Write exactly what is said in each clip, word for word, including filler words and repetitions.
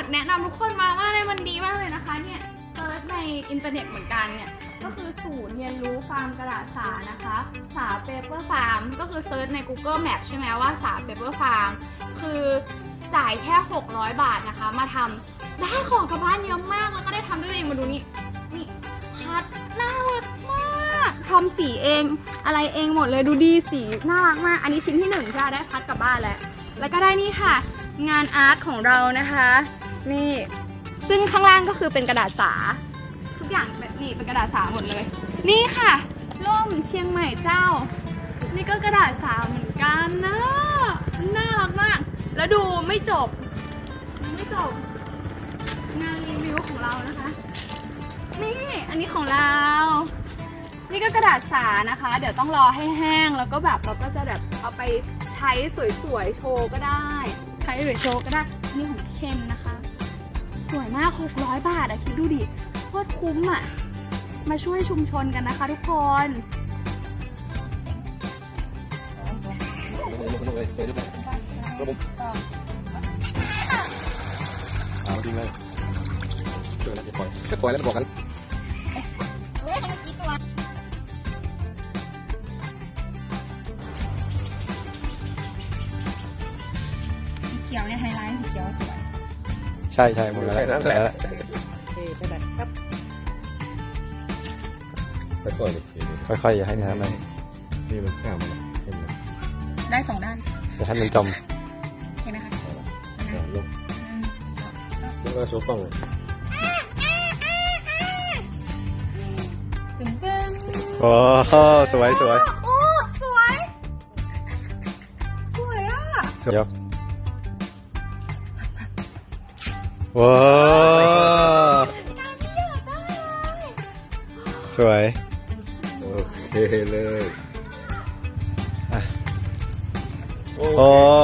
แนะนำทุกคนมามากเลยมันดีมากเลยนะคะเนี่ยเซิร์ชในอินเทอร์เน็ตเหมือนกันเนี่ยก็คือศูนย์เรียนรู้ฟาร์มกระดาษสานะคะสาเปเปอร์ฟาร์มก็คือเซิร์ชใน Google Map ใช่ไหมว่าสาเปเปอร์ฟาร์มคือจ่ายแค่หกร้อยบาทนะคะมาทำได้ของกลับบ้านเยอะมากแล้วก็ได้ทำด้วยตัวเองมาดูนี่นี่พัดน่ารักมากทำสีเองอะไรเองหมดเลยดูดีสีน่ารักมากอันนี้ชิ้นที่หนึ่งจะได้พัดกลับบ้านแล้วแล้วก็ได้นี่ค่ะงานอาร์ตของเรานะคะนี่ซึ่งข้างล่างก็คือเป็นกระดาษสาทุกอย่างแบบนี้เป็นกระดาษสาหมดเลยนี่ค่ะร่มเชียงใหม่เจ้านี่ก็กระดาษสาเหมือนกันนะน่ารักมากแล้วดูไม่จบไม่จบงานรีวิวของเรานะคะนี่อันนี้ของเรานี่ก็กระดาษสานะคะเดี๋ยวต้องรอให้แห้งแล้วก็แบบเราก็จะแบบเอาไปใช้สวยๆโชว์ก็ได้ใช้สวยโชว์ก็ได้นี่ของเคนนะคะสวยมากหกร้อยบาทอะคิดดูดิโคตรคุ้มอะมาช่วยชุมชนกันนะคะทุกคนเอาดีเลยเจอแล้วจะปล่อยจะปล่อยแล้วบอกกันเขียวเนี่ยไฮไลท์สีเขียวสวยใช่ใช่หมดแล้วนั่นแหละค่อยๆค่อยๆอย่าให้น้ำมันนี่มันข้ามมันได้สองด้านแต่ถ้ามันจมเห็นไหมคะลงแล้วก็โชว์กล้องเลยตึ้งตึ้งโอ้สวยสวยโอ้สวยสวยอ่ะเดี๋ยวว้าวสวยโอเคเลยโอ้โห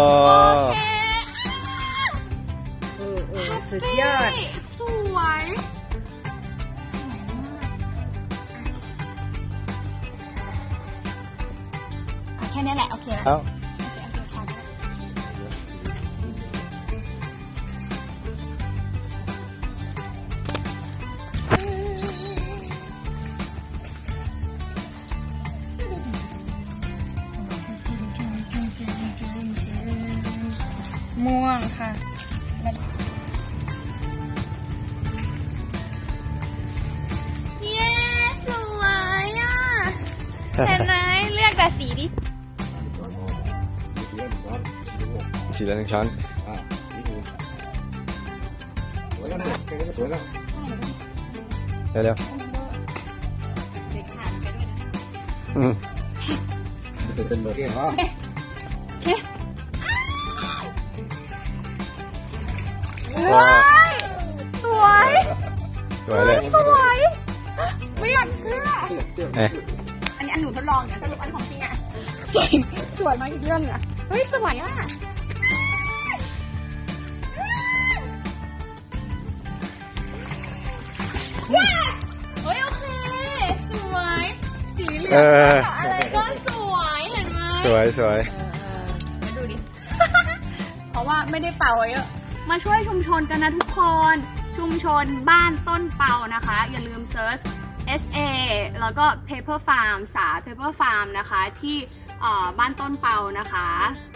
สุดยอดสวยสวยมากแค่นี้แหละโอเคแล้วม่วงค่ะเย้สวยอ่ะเห็นไหมเลือกแต่สีดิสีละหนึ่งช้อนสวยแล้วนะสวยแล้วเร็วเร็วอืมเป็นเบอร์เก้เหรอว้ายสวยสวยเลยสวยไม่อยากเชื่ออันนี้อันหนูทดลองเนี่ยสรุปอันของจริงอ่ะสวยสวยมากอีกเรื่องอ่ะเฮ้ยสวยอ่ะเฮ้ยโอเคสวยสีเหลืองอะไรก็สวยเห็นไหมสวยสวยมาดูดิเพราะว่าไม่ได้เป่าเยอะมาช่วยชุมชนกันนะทุกคนชุมชนบ้านต้นเปานะคะอย่าลืมเซิร์ช เอส เอ แล้วก็ Paper Farm สา Paper Farm นะคะที่บ้านต้นเปานะคะ